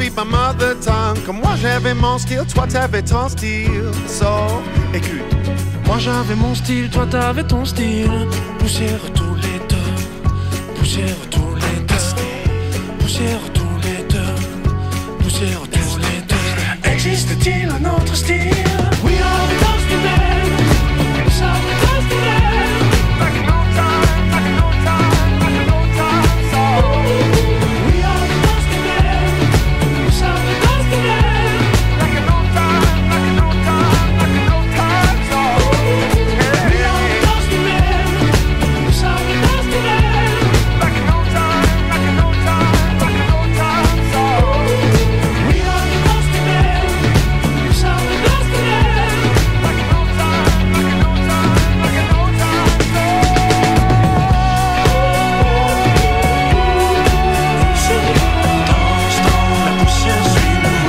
speak my mother tongue. Comme moi j'avais mon style, toi t'avais ton style. So, écoute. Moi j'avais mon style, toi t'avais ton style. Poussière tous les deux, poussière tous les deux, poussière tous les deux, poussière tous les deux. Existe-t-il un autre style? We are the Dusty Men, we are the Dusty Men. Like an old time, like an old time, like an old time song. We are the Dusty Men, we are the Dusty Men. Like an old time, like an old time, like an old time song. We are the Dusty Men, we are the Dusty Men. Like an old time, like an old time, like an old time song. We are the Dusty Men, we are the Dusty Men. Like an old time, like an old time, like an old time song. Danse dans la poussière, suis-nous.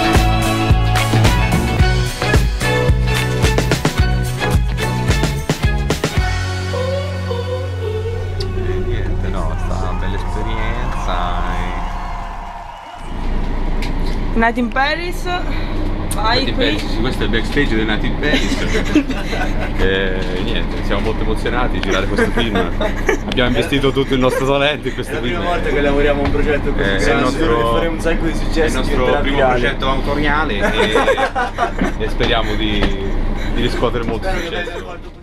Niente, no, è stata una bella esperienza. Night in Paris. Vai qui. Sì, questo è il backstage del Night in Paris. Niente, siamo molto emozionati di girare questo film. Abbiamo investito tutto il nostro talento in questo film. È la prima volta che lavoriamo a un progetto così, è il nostro, faremo un sacco di successo. è il nostro primo progetto autoriale e speriamo di riscuotere molto successo.